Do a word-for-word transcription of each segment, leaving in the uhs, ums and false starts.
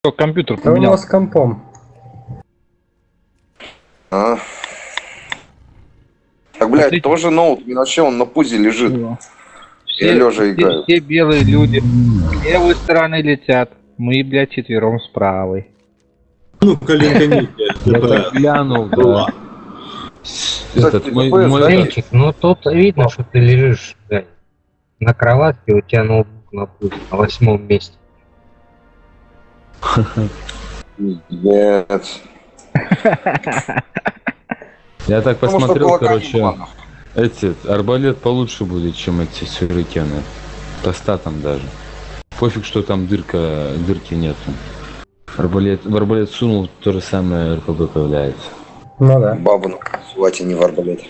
Что, компьютер Да у него поменял? с компом. А. Так, блядь, Смотрите. тоже ноут, вообще он на пузе лежит. О. Я Все, лежа все, играю. все белые люди с левой стороны летят. Мы, блядь, четвером с правой. Ну, коленка Я так глянул, да. Этот, Кстати, мой, ДПС, мой... да? Денчик, ну тут видно, что ты лежишь, блядь, на кроватке, у тебя ноутбук на пузе, на восьмом месте. Нет. Я так Потому что посмотрел, кулака короче, не было. эти, арбалет получше будет, чем эти сюрикены. По статам даже. Пофиг, что там дырка, дырки нету. Арбалет, в арбалет сунул, то же самое РПГ появляется. Ну да. Бабу на не в арбалет.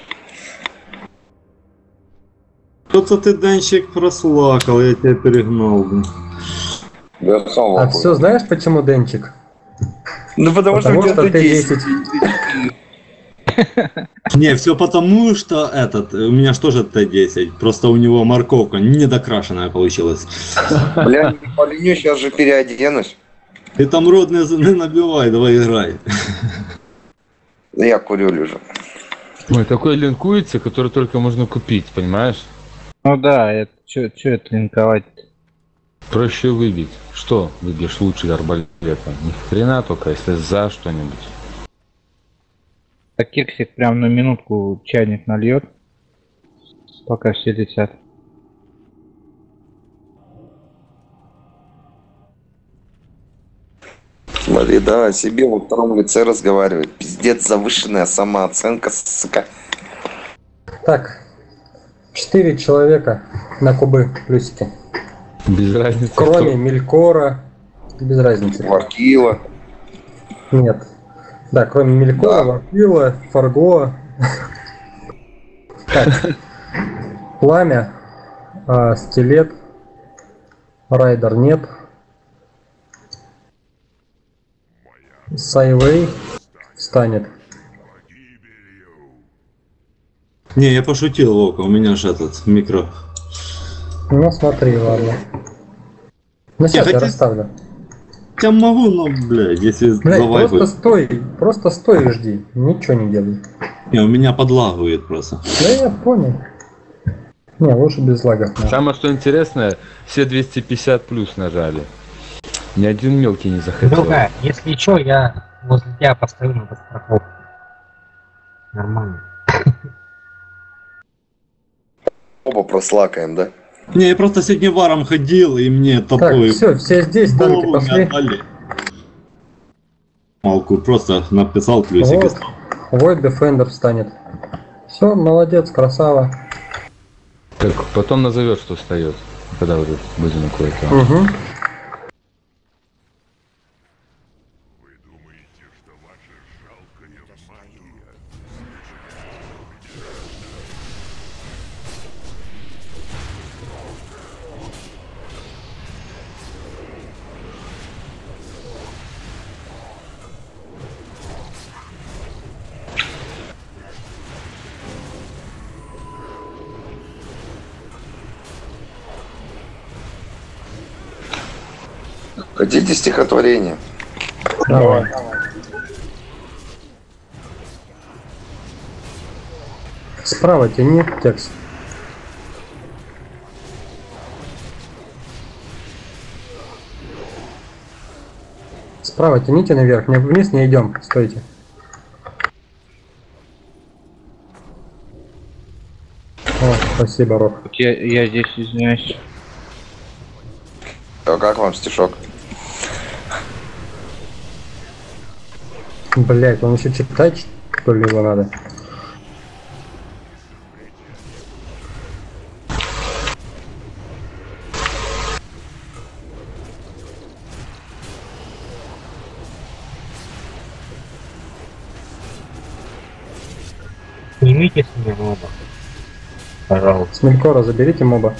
Что-то ты, Денчик, прослакал, я тебя перегнал. блин. Я сам А лопаю. все, знаешь почему, Денчик? Ну потому, Потому что что у тебя ты десять. десять. Не, все потому, что этот, у меня же тоже Т десять, просто у него морковка недокрашенная получилась. Бля, не поленю, сейчас же переоденусь. Ты там родные не набивай, давай играй. Я курю лежу. Ой, такой линкуется, который только можно купить, понимаешь? Ну да, это что это линковать? Проще выбить. Что выбьешь лучше арбалета? Ни хрена, только если за что-нибудь. Так кексик прям на минутку чайник нальет, пока все летят. Смотри, да, о себе во втором лице разговаривает. Пиздец, завышенная самооценка, сука. Так, четыре человека на кубы плюсики. Без разницы. Кроме кто. Мелькора, без разницы. Варкила. Нет. Да, кроме Мелькора, Да. Варкила, Фарго. Так. Пламя, а, Скелет, Райдер нет. Сайвей встанет. Не, я пошутил, Вовка, у меня же этот микро. Ну смотри, ладно. Ну сейчас я хотя- расставлю. Я могу, но, блядь, если Блядь, завайпать. просто стой, просто стой и жди. Ничего не делай. Не, у меня подлагивает просто. Да я понял. Не, лучше без лагов. надо. Самое что интересное, все двести пятьдесят плюс нажали. Ни один мелкий не захотел. Другая, если что, я возле тебя поставлю на подстраховку. Нормально. Оба прослакаем, да? Не, я просто сегодня варом ходил, и мне Так, такой все, все здесь, танки голову не пошли. отдали. Малку просто написал плюсик. и Вот. стал. Void Defender встанет. Все, молодец, красава. Так, потом назовет, что встает, когда уже будем кое-то. Угу. Хотите стихотворение? Давай. Справа тяни текст. Справа тяните наверх, не вниз не идем, стойте. О, спасибо, Рок. Я, я здесь извиняюсь. А как вам стишок? Блять, он еще читать, что ли, его надо? Снимите с меня моба. Пожалуйста. С Мелькора заберите моба.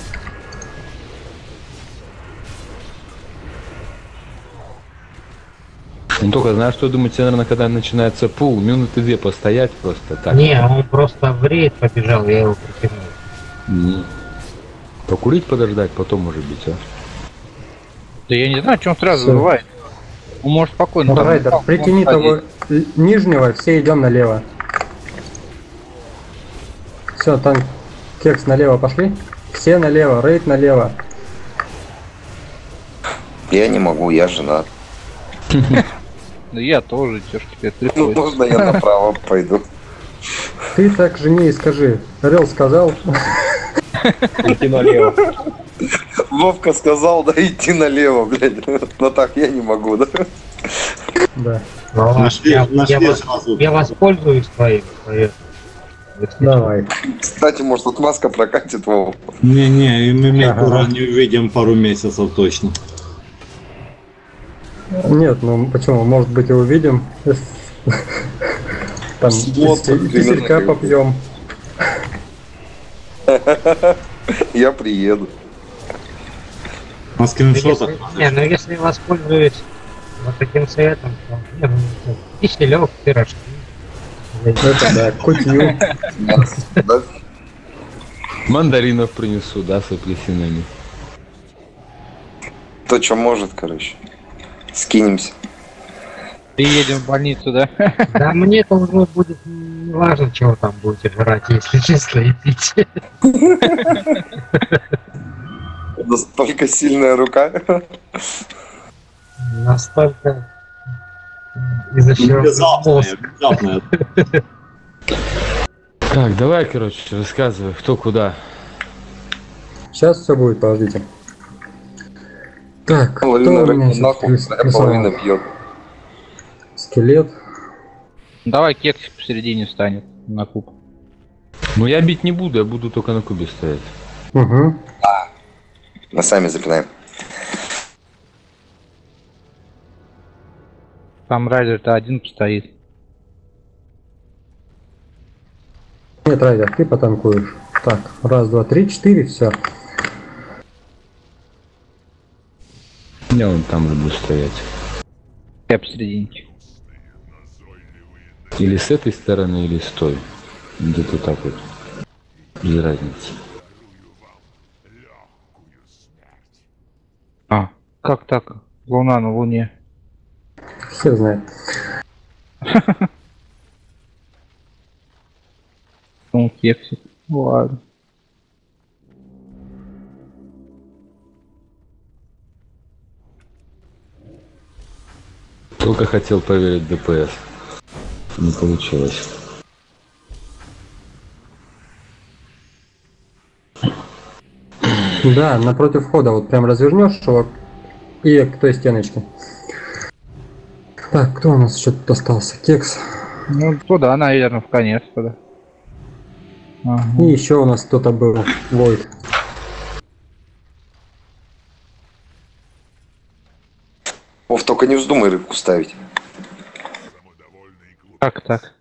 Ну только знаешь, что думаю, тебе, наверное, когда начинается пул, минуты две постоять просто так. Не, он просто в рейд побежал, я его притянул. М. Покурить, подождать, потом может быть, а? Да я не знаю, что он сразу Всё. забывает. Ну, может, спокойно. Ну, там Райдер, вон притяни сзади. того л- нижнего, все идем налево. Все, там кекс налево пошли. Все налево, рейд налево. Я не могу, я женат. Да я тоже, чё ж теперь Ну, приходится. можно я направо пойду? Ты так жене и скажи. Рел сказал. Идти налево. Вовка сказал, да идти налево, блядь. Но так я не могу, да? Да. Ну, ладно, Нашли, я, нашли я, вос- сразу. я воспользуюсь твоим советом. Если Давай. Кстати, может, отмазка прокатит Вову. Не-не, и мы Меркура Ага. не увидим пару месяцев точно. Нет, ну почему? Может быть и увидим. Там Вот, кисель- примерно киселька как- попьем. Я приеду. На Ну, скриншотах. если, не, ну если я воспользуюсь вот таким советом, то не, ну, киселек, пирожки. Это да, кутью. Да? Мандаринов принесу, да, с апельсинами. То, что может, короче. Скинемся. Приедем в больницу, да? Да мне это уже будет не важно, чего там будете жрать, если чисто и пить. Настолько сильная рука. Настолько изощренный Внезапное, мозг. внезапное. Так, давай, короче, рассказывай, кто куда. Сейчас все будет, подождите. Так, кто Половина у меня рыбы сейчас нахуй, прис- вторая прислал? половина бьет. Скелет. Давай кексик посередине встанет на куб. Ну я бить не буду, я буду только на кубе стоять. Угу. Мы сами запинаем. Там райдер-то один постоит. Нет, Райдер, ты потанкуешь. Так, раз, два, три, четыре, все. Я вон там люблю стоять. Я посерединке. Или с этой стороны, или с той. Где-то так вот. Без разницы. А, как так? Луна на Луне. Хер знает. Ну, кексик. Ладно. Только хотел поверить в ДПС. Не получилось. Да, напротив входа вот прям развернешь его и к той стеночке. Так, кто у нас еще тут остался? Кекс. Ну, туда, наверное, в конец туда. Ага. И еще у нас кто-то был. Войд. Вов, только не вздумай рыбку ставить. Как так?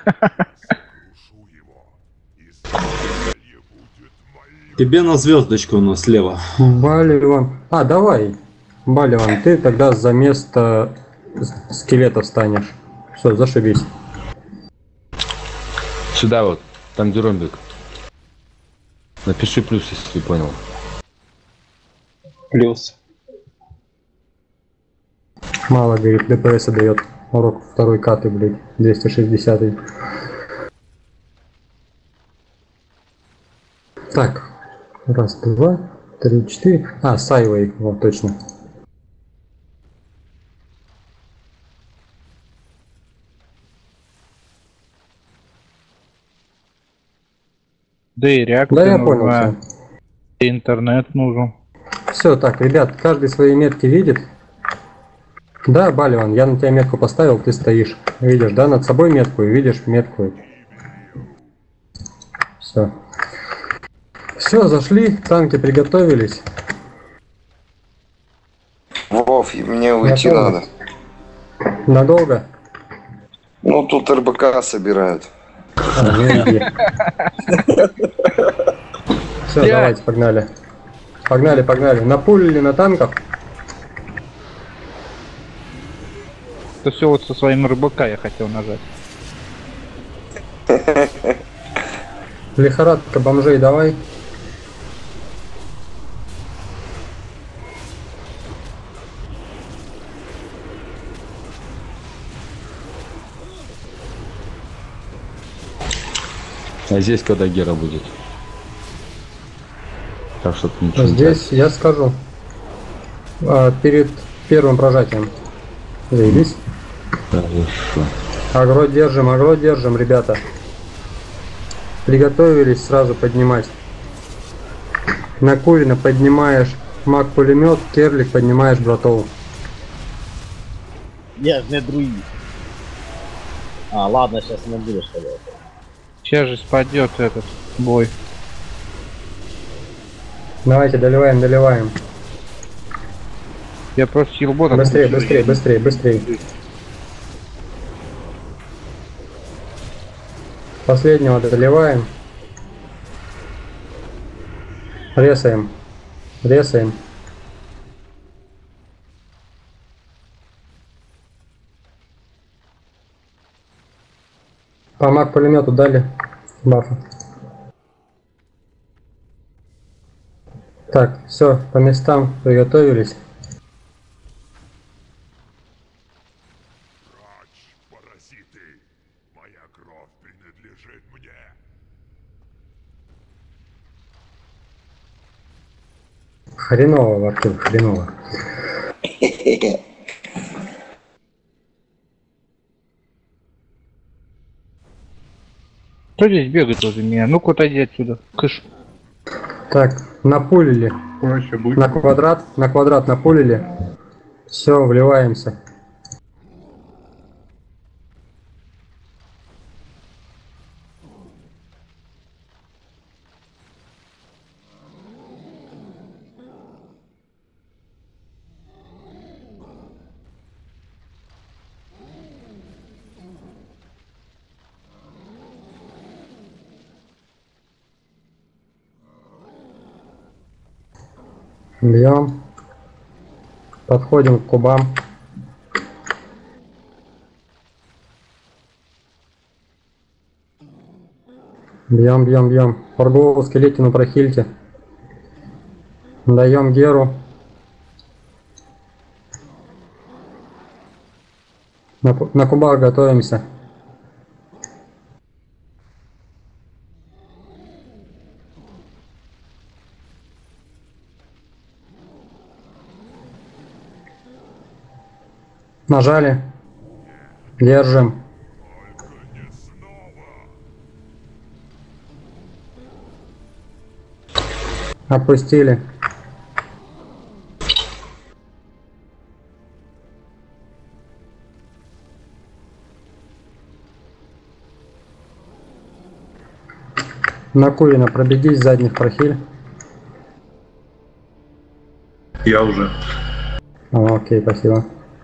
Тебе на звездочку у нас слева. Баливан. А, давай. Баливан, ты тогда за место с- скелета встанешь. Все, зашибись. Сюда вот, там где ромбик. Напиши плюс, если ты понял. Плюс. Мало, говорит, ДПС дает. Урок второй каты, блядь, двести шестьдесят. Так, раз, два, три, четыре. А, Сайвей, вот точно. Да и реакция Да, я нужна, понял. и интернет нужен. Все, так, ребят, каждый свои метки видит. Да, Баливан, я на тебя метку поставил, ты стоишь. Видишь, да, над собой метку и видишь метку. Все. Все, зашли, танки приготовились. Вов, и мне уйти Готово. надо. Надолго? Ну, тут РБК собирают. А, ну иди. Все, Я- давайте, погнали. Погнали, погнали. На пуль или на танках? Это все вот со своим РБК я хотел нажать. Лихорадка бомжей давай. А здесь когда Гера будет? Так что ты ничего не Здесь я скажу. А, перед первым прожатием. Заебись. так. Хорошо. Агро держим, агро держим, ребята. Приготовились сразу поднимать. На Курина поднимаешь маг-пулемет, Керлик поднимаешь братов. Я ж не друид. А, ладно, сейчас не буду что ли. Сейчас же спадет этот бой. Давайте, доливаем, доливаем. Я просто елбота. Быстрее, быстрее, быстрее, быстрее. Последнего доливаем. Резаем. Резаем. По маг-пулемету дали бафа. Так, все, по местам приготовились. Паразиты, моя кровь принадлежит мне. Хреново, Артур, хреново. Кто здесь бегает возле меня? Ну-ка отойди отсюда. Кыш. Так, напулили. Проще будет. На квадрат, на квадрат напулили. Все, вливаемся. Бьем. Подходим к кубам. Бьем, бьем, бьем. Форгову скелетину прохильте. Даем Геру. На, на кубах готовимся. Нажали. Держим. Опустили. На Курина пробегись, задних прохиль. Я уже. О, окей, спасибо.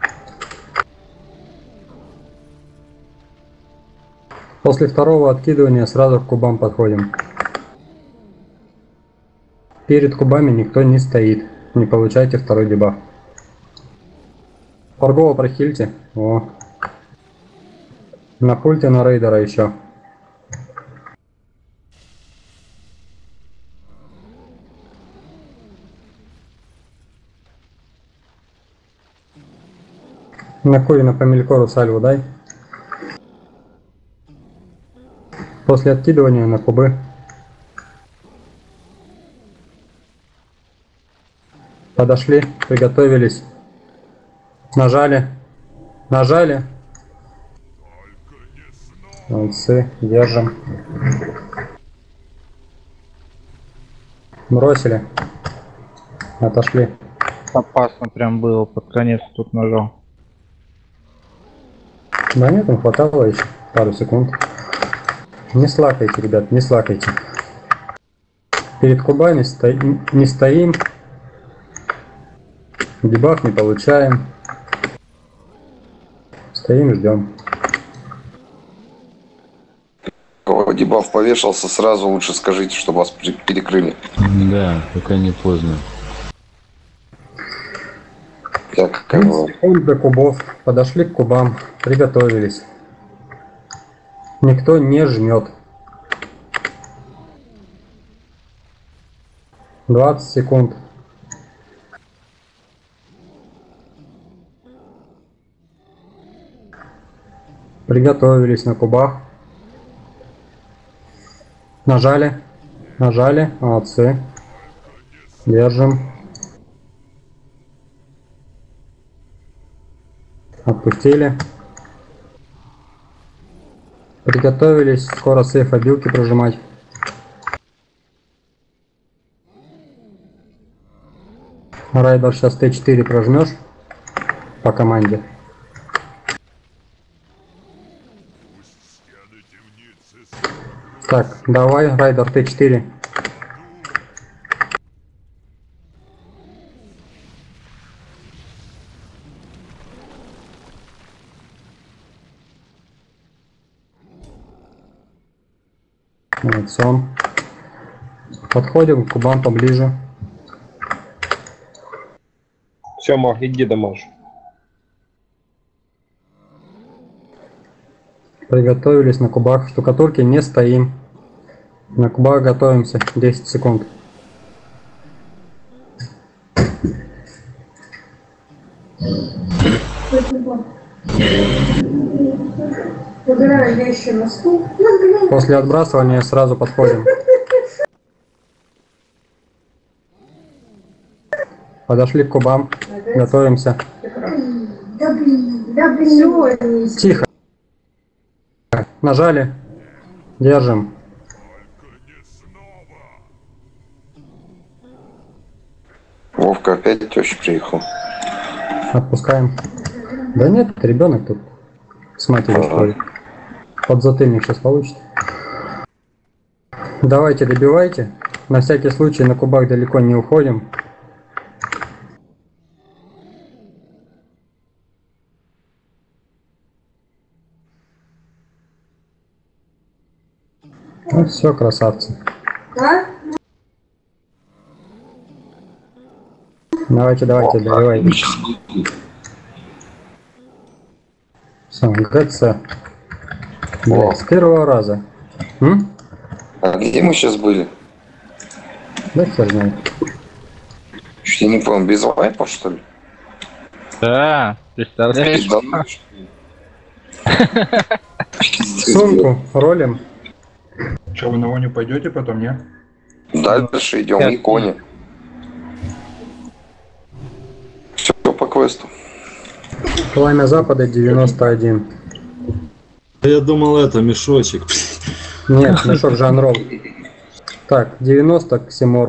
После второго откидывания сразу к кубам подходим. Перед кубами никто не стоит. Не получайте второй дебаф. Форгова прохильте. О. На пульте на рейдера еще. На Курина по Мелькору сальву дай. После откидывания на кубы. Подошли, приготовились. Нажали. Нажали. Молодцы, держим. Бросили. Отошли. Опасно прям было, под конец тут нажал. Да нет, там хватало еще пару секунд. Не слакайте, ребят, не слакайте. Перед кубами сто... не стоим. Дебаф не получаем. Стоим и ждем. Кого дебаф повешался, сразу лучше скажите, чтобы вас при- перекрыли. Да, пока не поздно. Так, кого? Секунд до кубов. Подошли к кубам. Приготовились. Никто не жмет. двадцать секунд. Приготовились на кубах. Нажали. Нажали. Молодцы. Держим. Отпустили. Приготовились. Скоро сейф обилки прожимать. Райдер сейчас Т четыре прожмешь по команде. Так, давай, Райдер Т четыре. Молодцом. Подходим к кубам поближе. Сёма, иди домой. Приготовились на кубах. Штукатурки не стоим. На кубах готовимся. десять секунд. После отбрасывания сразу подходим. Подошли к кубам. Готовимся. Тихо. Нажали. Держим. Вовка опять теща приехал. Отпускаем. Да нет, ребенок тут с матерью спорит. Подзатыльник сейчас получит. Давайте добивайте. На всякий случай на кубах далеко не уходим. Ну все, красавцы. Давайте, давайте, добивайте. Все, ГЦ. Бля, с первого раза. М? А где мы сейчас были? Да хер знает. Чуть я не помню, без вайпа, что ли? Да, представляешь? Пиздану, что ли? Сумку ролим. Че, вы на воню пойдете потом, не? Дальше идем, и кони. Все по квесту. Пламя Запада девяносто один. Я думал, это мешочек. Нет, мешок жанрол. Так, девяносто ксиморф.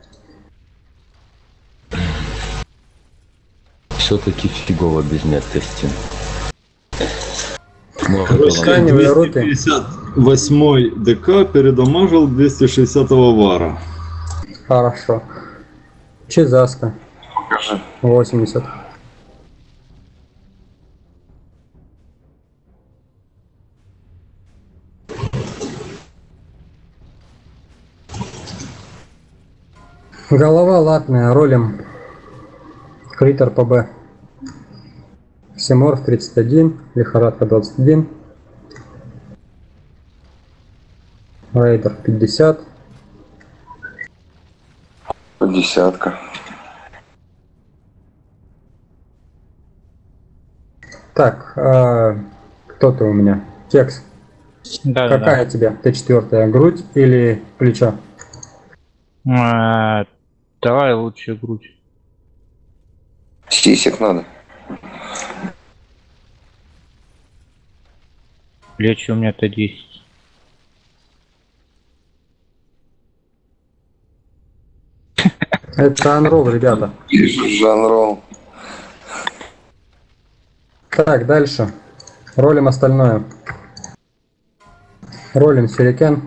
Все-таки фигово без меткости. Короче, Тканевые руты. двести пятьдесят восемь ДК передамажил двести шестьдесят вара. Хорошо. Чизаска. Покажи. восемьдесят. Голова латная, ролим. Критер ПБ. Ксиморф тридцать один, лихорадка двадцать один. Рейдер пятьдесят. Десятка. Так, а, кто ты у меня? Кекс. Да, Какая тебе? Т четыре, грудь или плечо? да. А, давай лучше грудь. Сисек надо. Плечи у меня Т десять. Это анрол, ребята. Жанрол. Так, дальше. Ролим остальное. Ролим сюрикен.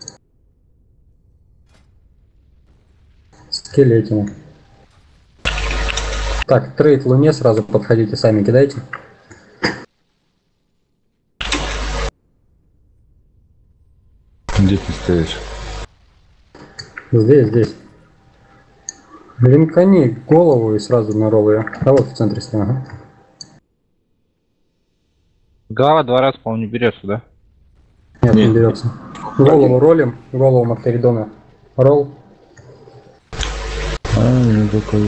Скелетина. Так, трейд Луне, сразу подходите, сами кидайте. Где ты стоишь? Здесь, здесь. Линкани голову и сразу на ролл ее. А вот в центре стены. Ага. Голова два раза, по-моему, не берется, да? Нет, не берется. Голову ролим, голову Мактеридона. Ролл. А, ну такой.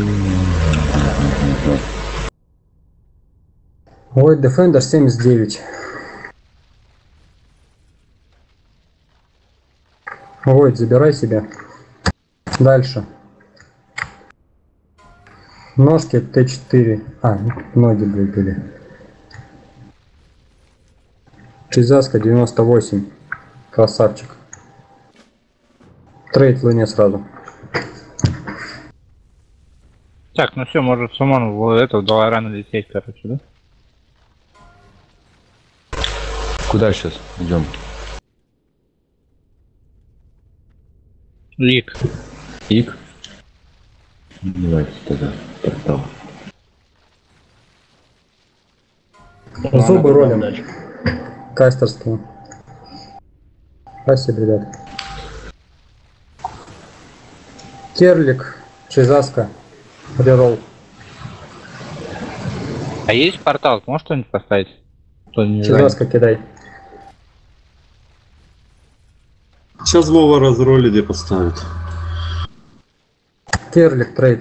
Void Defender семьдесят девять. Войд, забирай себе. Дальше. Ножки Т четыре. А, ноги, блядь, были. Чизаска девяносто восемь. Красавчик. Трейд луне сразу. Так, ну все, может Сумон в эту Долорана лететь, короче, да? Куда сейчас идем? Лик. Ик? Давайте тогда. Портал. Зубы ролим. Кастерские. Спасибо, ребят. Керлик, Чизаска, реролл. А есть портал? Можешь что-нибудь поставить? Кто не Чизаска кидай. Сейчас Вова разролит и поставит. Керлик, трейд.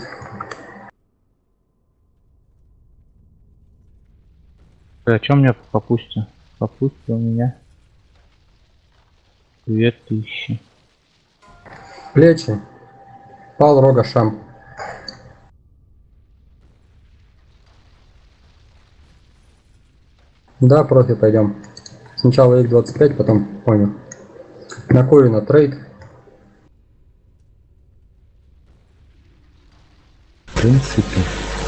А что мне по пусте? По пусте у меня две тысячи. Плечи. Пал, рога, шам. Да, профи пойдем. Сначала ик двадцать пять, потом понял. На Ковина трейд. В принципе.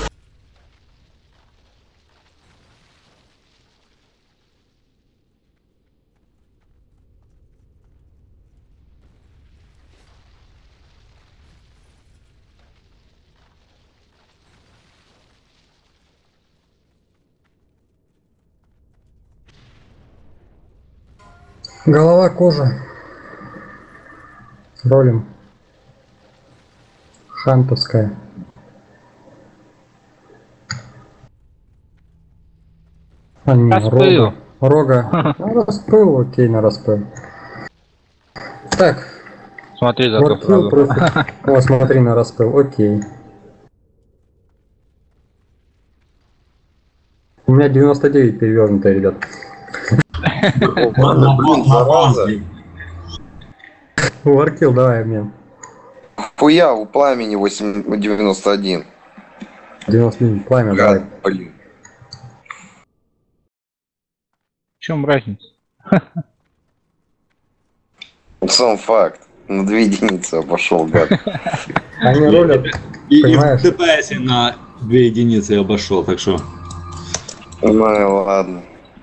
Голова, кожа. Ролим. Хантовская. А, не, Распыл. рога. Рога. Ну, распыл, окей, на распыл. Так. Смотри зато Вот сразу. профи. О, смотри на распыл, окей. У меня девяносто девять перевернутые, ребят. Ладно, блин, зараза. Варкил, давай обмен. Хуя, у пламени восемь девяносто один. девяносто девять, пламя, давай. Гад, блин. В чем разница? Сам факт. На две единицы обошел, гад. Они ролят, И, и в понимаешь? ТПС на две единицы обошел, так что. Ну и ладно.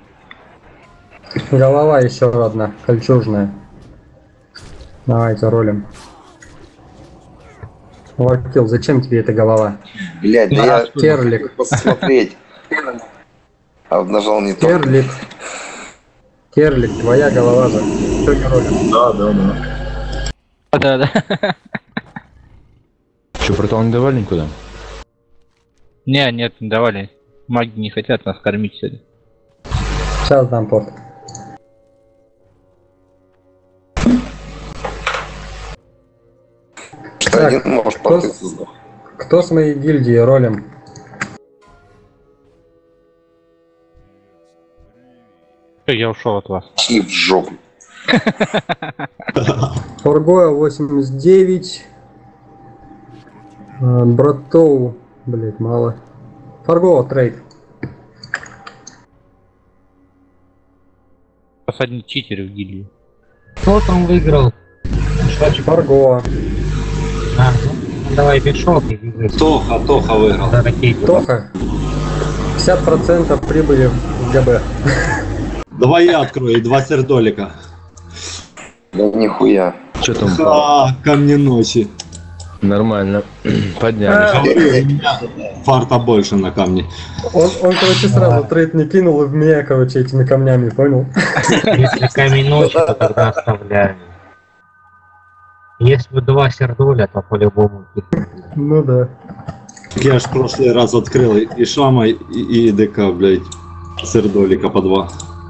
Голова еще одна, кольчужная. Давайте ролим. Варкил, зачем тебе эта голова? Блядь, да я Керлик. посмотреть. А вот нажал не то. Керлик. Керлик, твоя голова же. Что не ролим? Да, да, да. Да, да. Че, портал не давали никуда? Не, нет, не давали. Маги не хотят нас кормить сегодня. Сейчас дам порт. Что Так, один можешь кто, порты с- создать. кто с моей гильдии ролим? Всё, я ушел от вас. Шли в жопу. Форгоя восемьдесят девять. Э, Братоу, блять, мало. Форгоа трейд. Посадить читеры в гильдию. Кто там выиграл? Форгоа. А, ну, давай бешок и выиграй. Тоха, Тоха выиграл. За ракету. Тоха. пятьдесят процентов прибыли в ГБ. Давай я открою, и два сердолика. Да нихуя. Че там? А, камни ночи. Нормально. Подняли. Фарта больше на камне. Он, он, короче, сразу трейд не кинул и в меня, короче, этими камнями, понял? Если камень ночи, то тогда оставляем. Если бы два сердоля, то по-любому. Ну да. Я ж в прошлый раз открыл и Шама, и, и ДК, блядь, сердолика по два.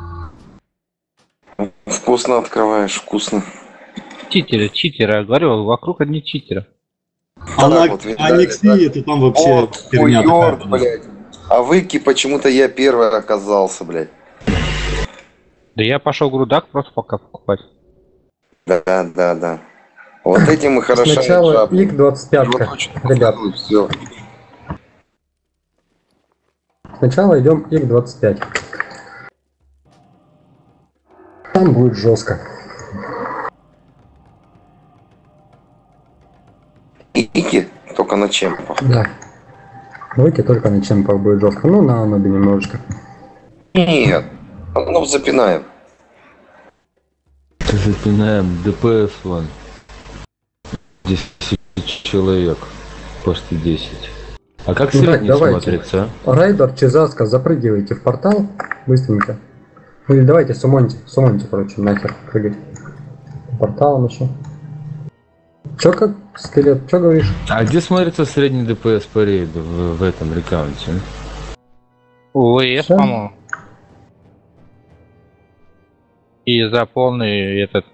Вкусно открываешь, вкусно. Читеры, читеры, я говорю, вокруг одни читеры. А на вот, видали, Аниксии это там вообще Вот херня хуёрт, такая. блядь. А выки почему-то я первый оказался, блядь. Да я пошел грудак просто пока покупать. Да, да, да. Вот этим и хороша Сначала жаб. ик двадцать пять, ребят. Все. Сначала идем ик двадцать пять. Там будет жестко. Ики только на чемпах. Да. Выйти только на чемпах будет жестко. Ну, на анубе немножечко. Нет, ну запинаем. Запинаем ДПС вон. десять человек. Почти десять. А как Ну, средний так, давайте. смотрится? Райдер, Чизаска, запрыгивайте в портал. Быстренько. Или давайте сумоньте. Сумоньте, короче, нахер прыгать. По порталам еще. Чё как, скелет, чё говоришь? А где смотрится средний ДПС по рейду в, в этом рекаунте? ОВС, Всё? по-моему. И за полный этот...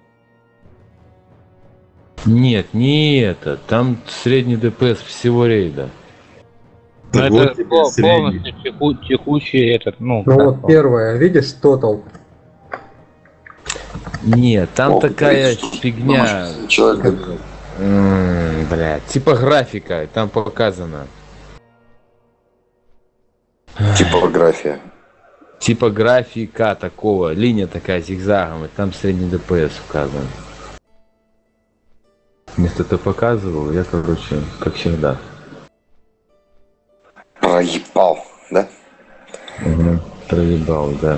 Нет, не это. Там средний ДПС всего рейда. Ну, Так это вот тебе пол- средний. полностью теку- текущий этот, ну... Ну как вот он? первое, видишь, тотал. Нет, там Ох, такая блядь, фигня. Человек, М, Блядь, типографика, там показано. типография. Типографика такого, линия такая зигзагом, и там средний ДПС указан. Вместо ты показывал, я, короче, как всегда. Проебал, да? Угу. Проебал, да.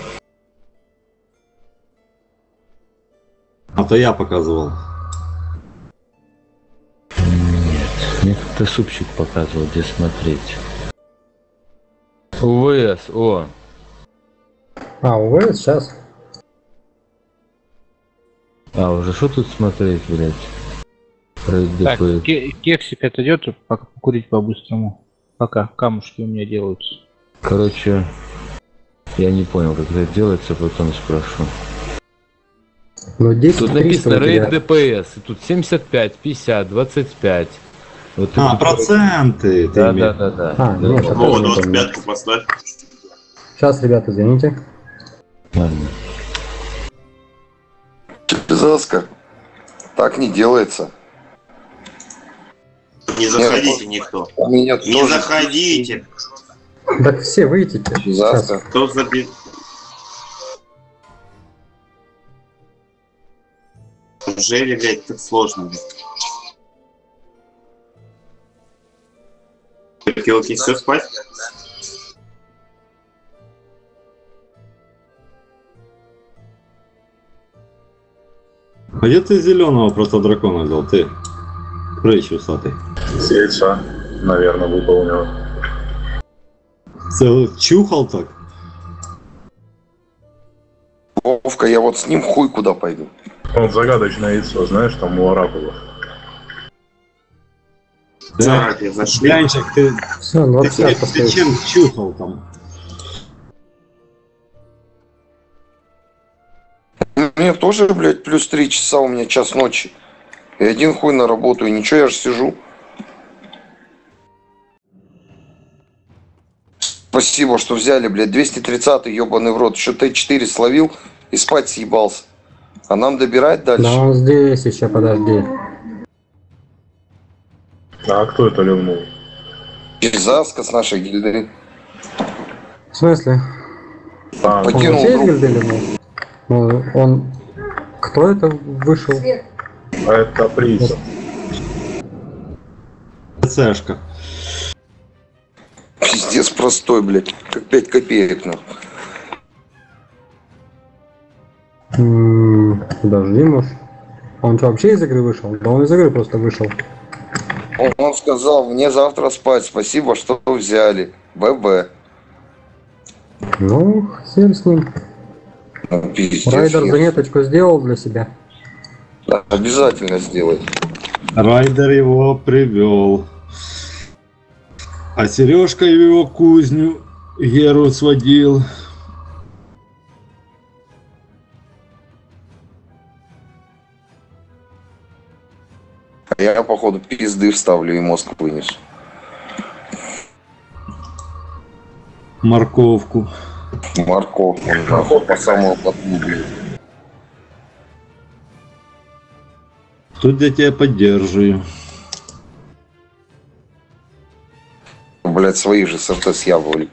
А то я показывал. Нет, мне как-то супчик показывал, где смотреть. УВС, о! А, УВ сейчас. А, уже что тут смотреть, блядь? Про Так, ДПС. ке- кексик отойдет, пока покурить по-быстрому. Пока камушки у меня делаются. Короче, я не понял, как это делается, потом спрошу. Ну, десять Тут триста написано у тебя. рейд ДПС, и тут семьдесят пять, пятьдесят, двадцать пять. Вот А, тут- проценты ты Да, да, имеешь. да, да. А, Да, нет, да. это Вова, тоже не двадцать помню. пятку поставь. Сейчас, ребята, извините. Ладно. Заска. Так не делается. Не заходите никто. У меня Не тоже заходите. Так все выйдите. Сейчас. Заска. Кто заби... Неужели, блядь, так сложно? Окей, окей, все, спать? А где ты зеленого просто дракона взял? Ты? Прыщ усатый. С яйца, наверное, выпал у него. Целый чухал так? Вовка, я вот с ним хуй куда пойду. Он загадочное яйцо, знаешь, там у оракулов. Заради, зашли. Янчик, ты, Все, ты, двадцать ты, пять ты поставишь. чем чухал там? У меня тоже, блядь, плюс три часа, у меня час ночи. И один хуй на работу, и ничего, я же сижу. Спасибо, что взяли, блядь, двести тридцатый, ебаный в рот. Еще Т четыре словил и спать съебался. А нам добирать дальше? Да он здесь еще, подожди. А кто это ливнул? Заска с нашей гильды. В смысле? А, Он Покинул вообще из друг. гильдии ливнул? Ну, он... Кто это вышел? а это прица. Цшка. Пиздец простой, блядь. Как пять копеек, нахуй. М, Подожди, может. Он что, вообще из игры вышел? Да он из игры просто вышел. Он, он сказал, мне завтра спать, спасибо, что взяли. ББ. Ну, хер с ним. Ну, пиздец. Райдер я- заметочку сделал для себя. Да, обязательно сделай. Райдер его привел. А Сережка в его кузню Геру сводил. А я, походу, пизды вставлю и мозг вынесу. Морковку. Морковку, нахуй, по самому поту, блядь. Тут я тебя поддерживаю. Блядь, свои же с РТС явывали.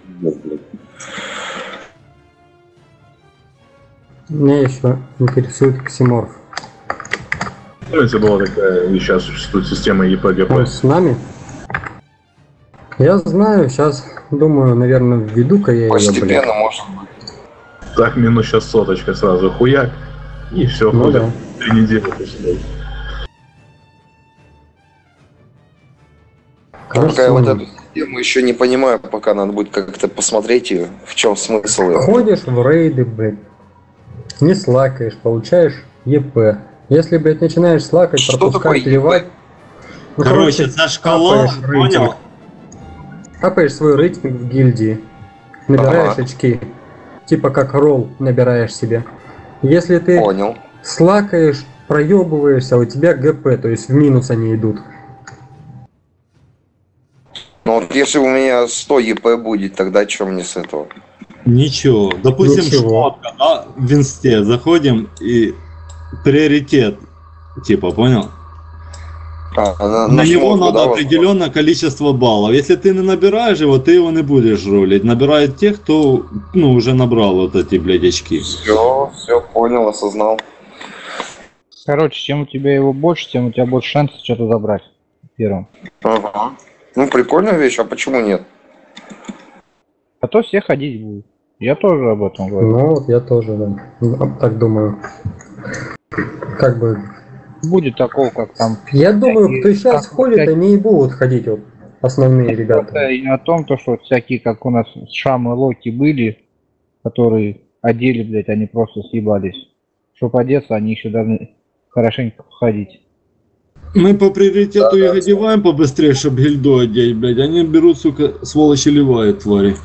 Меня еще интересует ксиморф. Помните, была такая, и сейчас существует система и пэ гэ пэ? Он с нами? Я знаю, сейчас, думаю, наверное, введу-ка я ее, блядь. Постепенно, может быть. Так, минус сейчас соточка сразу, хуяк, и все, Ну ходят да. три недели после. Только я Кажется, вот ну, эту систему еще не понимаю, пока надо будет как-то посмотреть ее, в чем смысл ее. ходишь в рейды, блядь, не слакаешь, получаешь е пэ. Если, блядь, начинаешь слакать, Что пропускать, такое плевать... ну, Короче, за шкала, капаешь рейтинг. понял? Капаешь свой рейтинг в гильдии, набираешь Ага. очки, типа как ролл набираешь себе. Если ты Понял. слакаешь, проебываешься, у тебя гэ пэ, то есть в минус они идут. Ну вот если у меня сто е пэ будет, тогда что мне с этого? Ничего. Допустим, Ничего. шмотка, да, в инсте заходим и приоритет, типа, понял? А, на, На на него шмотку, надо да, вот? определенное количество баллов. Если ты не набираешь его, ты его не будешь рулить. Набирают те, кто, ну, уже набрал вот эти, блядь, очки. Все, все, понял, осознал. Короче, чем у тебя его больше, тем у тебя больше шансов что-то забрать первым. Ага. Ну, прикольная вещь, а почему нет? А то все ходить будут. Я тоже об этом говорю. Ну вот я тоже, да, ну, так думаю. Как бы... Будет такого, как там. Я думаю, кто сейчас как ходит, всякие- они и будут ходить, вот, основные ребята. Это и о том, то, что вот всякие, как у нас Шамы Локи были, которые одели, блядь, они просто съебались. Чтоб одеться, они еще должны хорошенько походить. Мы по приоритету их одеваем побыстрее, чтобы гильду одеть, блядь. Они берут, сука, сволочи ливают, твари.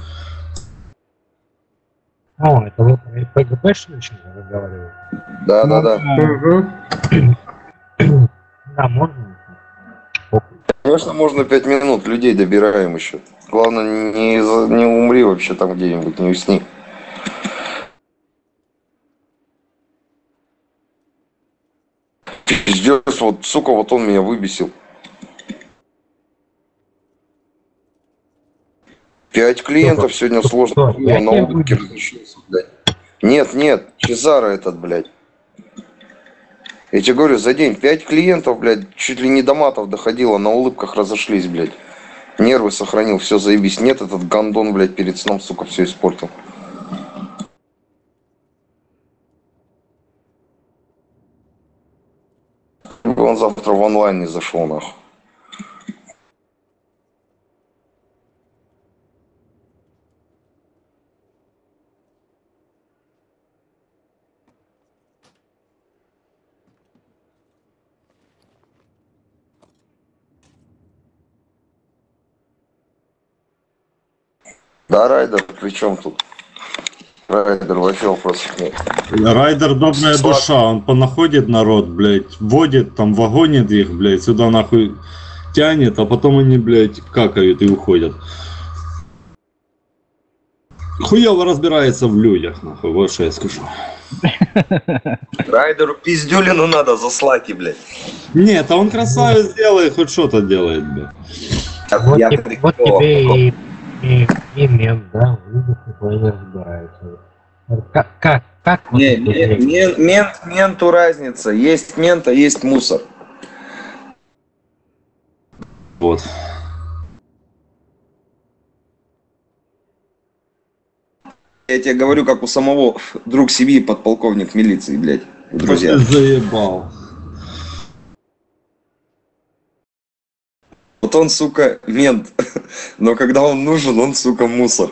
О, это вы про пэ гэ пэ-шничек разговаривали? Да, да, да. Мгм. Да, можно. Конечно, можно пять минут, людей добираем еще. Главное, не, за- не умри вообще там где-нибудь, не усни. Пиздец, вот, сука, вот он меня выбесил. Пять клиентов сегодня сложно. Кто? Я На тебя улыбке выбесил? разрешился, блядь. Нет, нет, Чезаро этот, блядь. Я тебе говорю, за день пять клиентов, блядь, чуть ли не до матов доходило, на улыбках разошлись, блядь. Нервы сохранил, все заебись. Нет, этот гандон, блядь, перед сном, сука, все испортил. Он завтра в онлайн не зашел, нахуй. Да, Райдер, при чем тут? Райдер вообще вопросов нет. Райдер добрая Слав- душа, он понаходит народ, блядь, водит, там вагонит их, блядь, сюда нахуй тянет, а потом они, блядь, какают и уходят. Хуёво разбирается в людях, нахуй, вот что я скажу. Райдеру пиздюлину надо за слаки, блядь. Нет, а он красавец делает, хоть что-то делает, блядь. Вот, Я те- вот прикол. тебе и, и, и мент, да, видишь, никто не разбирается. Вот Как, как, как вот Не, это не- делать? мен- мент, менту разница. Есть мент, а есть мусор. Вот. Я тебе говорю, как у самого друг семьи подполковник милиции, блядь. Друзья. Ты заебал. Вот он, сука, мент. Но когда он нужен, он, сука, мусор.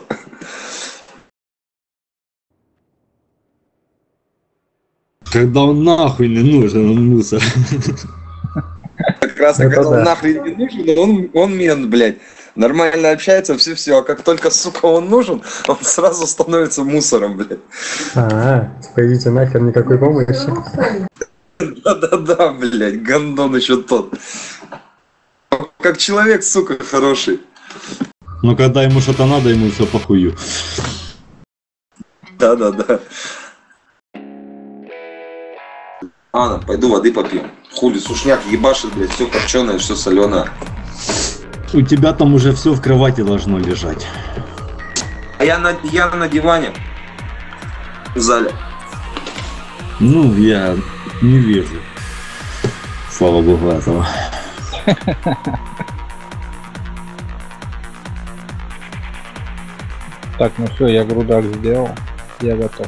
Когда он нахуй не нужен, он мусор. Как раз, Это когда да. он нахрен не нужен, он, он мент, блядь. Нормально общается, все-все. А как только, сука, он нужен, он сразу становится мусором, блядь. А, типа идите нахер, никакой помощи. Да-да-да, блядь, гандон еще тот. Как человек, сука, хороший. Но когда ему что-то надо, ему все похую. Да-да-да. Ладно, пойду воды попью. Хули, сушняк ебашит, блядь, все копченое, все соленое. У тебя там уже все в кровати должно лежать. А я на, я на диване. В зале. Ну, я не вижу. Слава богу этого. Так, ну все, я грудак сделал. Я готов.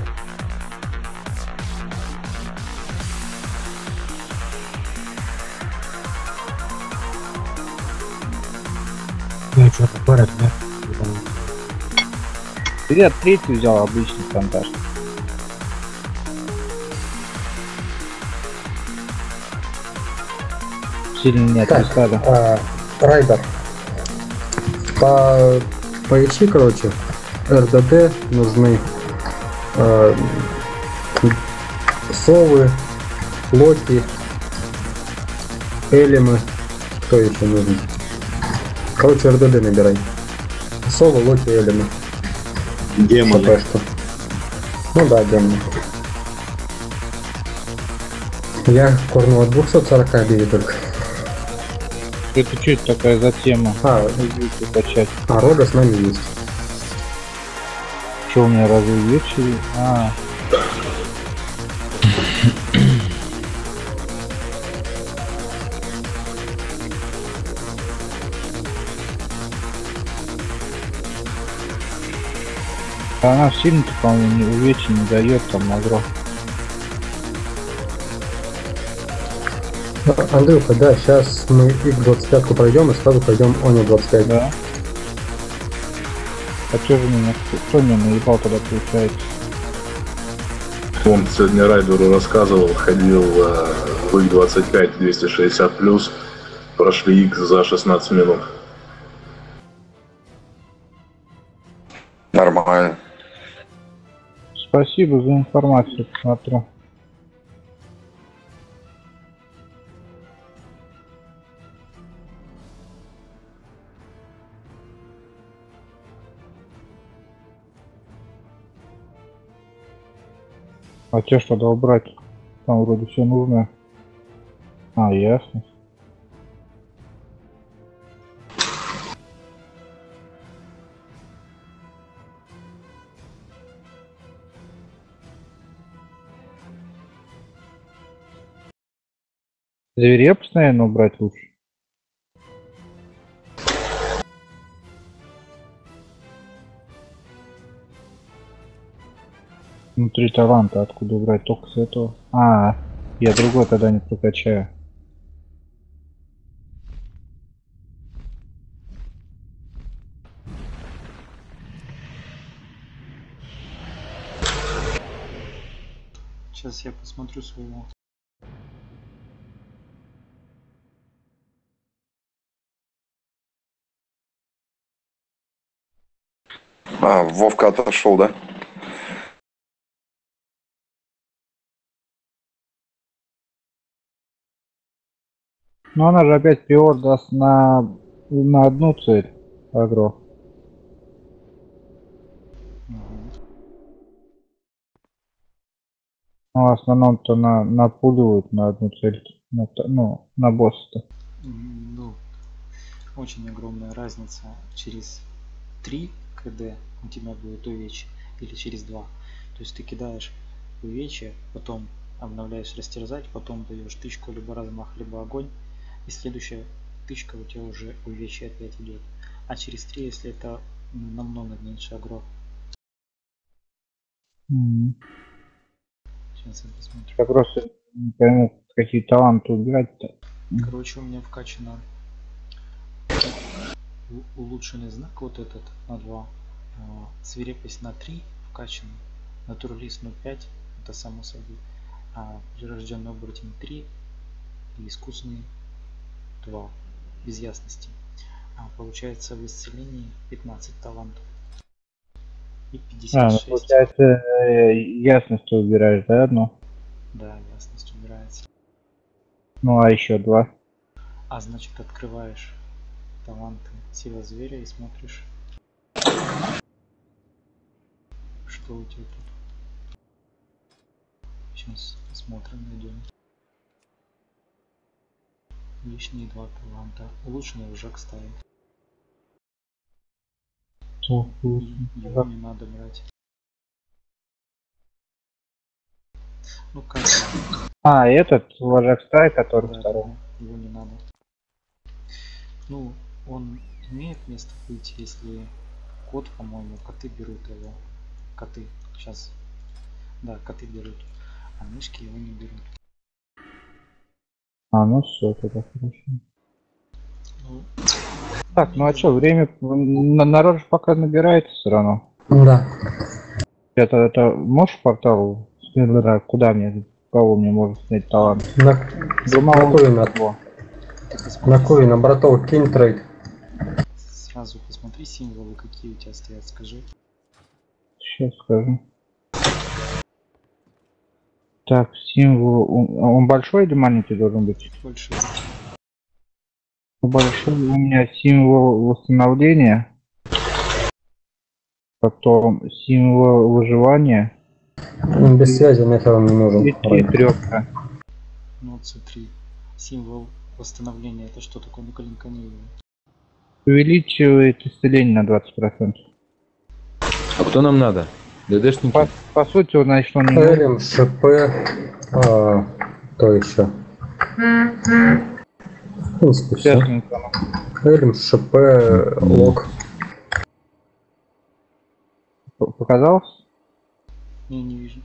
Ну и что-то парят, да? Я третий взял, обычный фантаж. Сильно не Так, отписали. а, Райдер. По, поищи, короче, эр дэ дэ нужны э, совы, локи, элемы. Кто еще нужен? Короче, эр дэ дэ набирай. Совы, локи, элемы. Демоны. Пока что. Ну да, демоны. Я корнул от двухсот сорока били только. Это что это такая за тема? А, Идите качать. а Рога с нами есть. Что у меня разве вечер? А. Она сильно-то, по-моему, не увечья не дает там агро. Андрюха, да, сейчас мы икс двадцать пять пройдем и сразу пойдем Они двадцать пять. Да. А что же меня, кто меня наебал тогда получается? Он сегодня Райдеру рассказывал, ходил э, в икс двадцать пять двести шестьдесят плюс, прошли X за шестнадцать минут. Нормально. Спасибо за информацию, посмотрю. А те что, надо убрать? Там вроде все нужно. А, ясно. Зверя постоянно убрать лучше. Внутри таланта откуда убрать? Только с этого. А, я другой тогда не прокачаю. Сейчас я посмотрю своего. А, Вовка отошел, да? Но она же опять приор даст на, на одну цель агро. Ну, в основном-то на, напуливают на одну цель. На, ну, на босса-то. Ну, очень огромная разница. Через три кд у тебя будет увечье или через два. То есть ты кидаешь увечье, потом обновляешь растерзать, потом даешь тычку либо размах, либо огонь. И следующая тычка у тебя уже увечье опять идет. А через три, если это намного меньше агро. Mm-hmm. Сейчас я посмотрю. Я просто не пойму, какие таланты убирать-то. Короче, у меня вкачано улучшенный знак вот этот на два, свирепость на три вкачан, натуралист ноль пять, это само собой, а прирожденный оборотень три и искусный два, без ясности. А получается в исцелении пятнадцать талантов и пятьдесят шесть. А, ну, получается, ясность ты убираешь, да, одну? Да, ясность убирается. Ну а еще два. А значит, открываешь таланты сила зверя и смотришь, что у тебя тут. Сейчас посмотрим, найдем. лишние два таланта. Улучшенный вжак ставить. Что? И его не надо брать. Ну как? А, этот вожак стаи, который Да, второй. да, его не надо. Ну, он имеет место быть, если кот, по-моему, коты берут его. Коты. Сейчас. Да, коты берут. А мышки его не берут. А, ну все, тогда хорошо. Ну, Так, ну а что, время на- народ же пока набирается все равно. Да. Это, это можешь портал Спидлера, куда мне, кого мне может снять талант? На, Думал, на кой на, его. ты посмотри, на кой на братов кинь трейд. сразу посмотри символы, какие у тебя стоят, скажи. Сейчас скажу. Так, символ. Он, он большой или маленький должен быть? Больше. Большой у меня символ восстановления. Потом символ выживания. Без связи нахер он не нужен. И три трёпка. Ну вот смотри. Символ восстановления это что такое? Ну-ка линкани его. Увеличивает исцеление на двадцать процентов. А кто нам надо? ДДшники? По, по сути, он, значит, он не нужен. Элем, ШП, а, то еще. В принципе, все. Сейчас он там. Элем, ШП, лог. П- Показалось? Не, не вижу.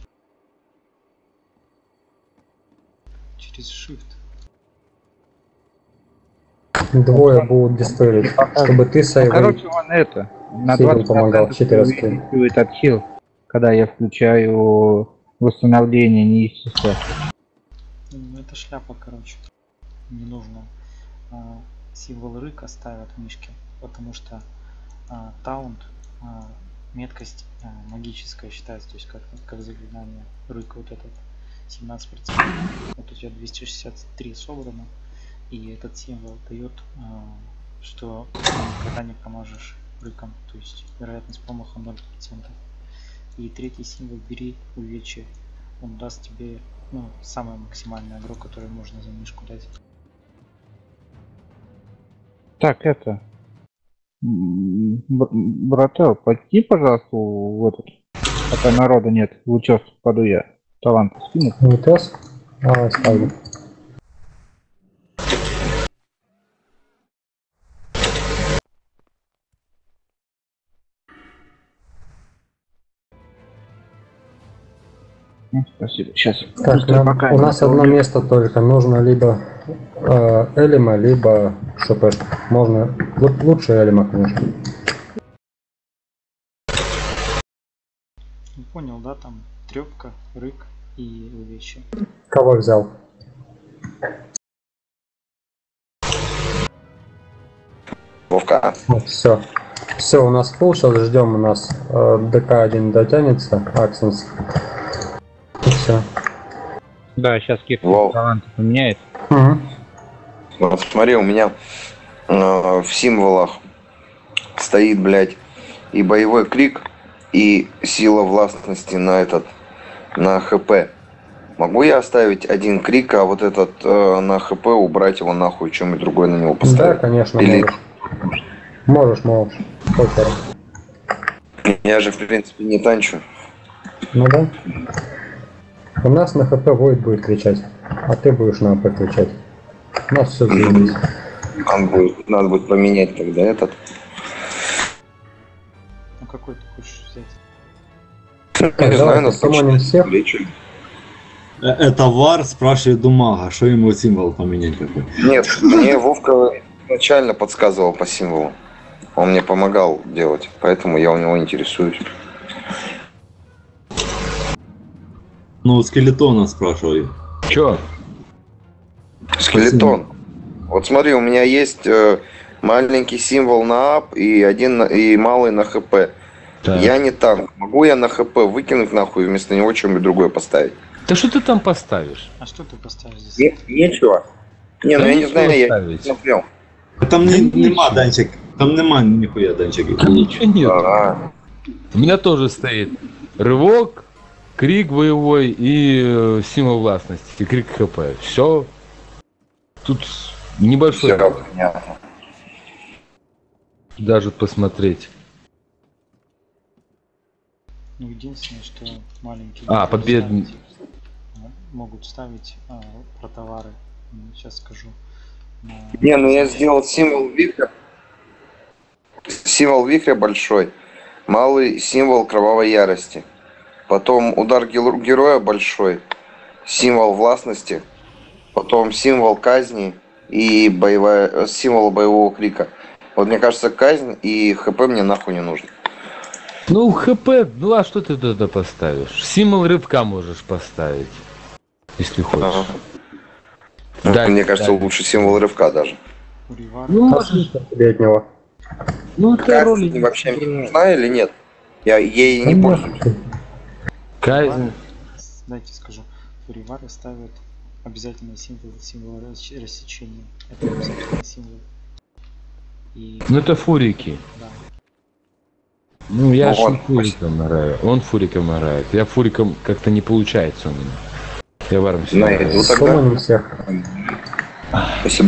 Через Shift. Двое будут диспелить, чтобы ты Ну, сейвил. короче, он это. На Сильно двадцать помогал, процентов четыре раскрыл. увеличивает отхил, когда я включаю восстановление неистинства. Ну, это шляпа, короче. Не нужно. А, символ рыка ставят в мишке, потому что а, таунт, а, меткость а, магическая считается, то есть как, как заклинание. Рык вот этот семнадцать процентов. Вот у тебя двести шестьдесят три собрано. И этот символ дает, а, что ты никогда не поможешь рыком, то есть вероятность промаха ноль процентов. И третий символ бери увечье. Он даст тебе, ну, самое максимальное агро, которое можно за мишку дать. Так, это. м, б- Брател, подкинь, пожалуйста, в этот. Пока народа нет. В участок попаду я. Талант скину. Не тес? Давай, ставлю. Ну, спасибо. Сейчас. Так, нам- у нас одно место только. Нужно либо э, Элима, либо ШП. Можно. Лу- лучше Элима, конечно. Ну, понял, да, там трепка, рык и увечье. Кого взял? Вовка. Все. Все, у нас фул. Сейчас ждем. У нас э, ДК один дотянется. Аксенс. И все. Да, сейчас кирка Вау. таланты поменяет. Угу. Вот смотри, у меня э, в символах стоит, блядь, и боевой крик, и сила властности на этот, на ХП. Могу я оставить один крик, а вот этот э, на ХП убрать его нахуй, чем-нибудь другое на него Да, поставить? конечно, Или- можешь. Можешь, можешь. Похер. Я же, в принципе, не танчу. Ну да. У нас на ХП Войд будет кричать, а ты будешь на АП кричать. У нас все заебись. Надо будет, надо будет поменять тогда этот. Ну какой ты хочешь взять? Я не знаю, Давайте на суммоним всех. Э, Это Вар спрашивает Думага, что ему символ поменять какой. Нет, мне Вовка изначально подсказывал по символу. Он мне помогал делать, поэтому я у него интересуюсь. Ну, скелетона спрашиваю. Чё? Скелетон. Вот смотри, у меня есть э, маленький символ на ап и один на- и малый на ХП. Так. Я не танк. Могу я на ХП выкинуть нахуй и вместо него что-нибудь другое поставить? Да что ты там поставишь? А что ты поставишь здесь? Не- нечего. Не, ну Да я не нечего знаю, я не ставить. смотрел. Там не, Да нема ничего. данчик. Там нема нихуя данчик. Там ничего нет. Ага. У меня тоже стоит рывок, крик боевой и э, символ властности, и крик ХП. Все. Тут Небольшой. Всё понятно. Даже посмотреть. Ну, единственное, что маленькие А, могут побед- ставить, а, могут ставить а, про товары. Сейчас скажу. На- Не, ну я сделал символ вихря. Символ вихря большой. Малый символ кровавой ярости. Потом удар гер- героя большой. Символ властности. Потом символ казни и боевая, символ боевого крика. Вот мне кажется, казнь и хп мне нахуй не нужно. Ну, хп, ну а что ты туда поставишь? Символ рыбка можешь поставить, если хочешь. Ага. Да, Мне кажется, да. лучше символ рывка даже. У Ривара Ну, А можешь. смысл тебе от него? Ну, это Казнь роли вообще мне нужна или нет? Я ей не пользуюсь. Казнь. Дайте скажу. У Ривара ставят обязательный символ, символ рас- рассечения. Это обязательный символ. И Ну, это фурики. да. Ну, я Ну, ж он- не фуриком играю. Он фуриком играет. Я фуриком как-то не получается у меня. Я варом На всегда иду играю. тогда. Сумманим всех. Спасибо.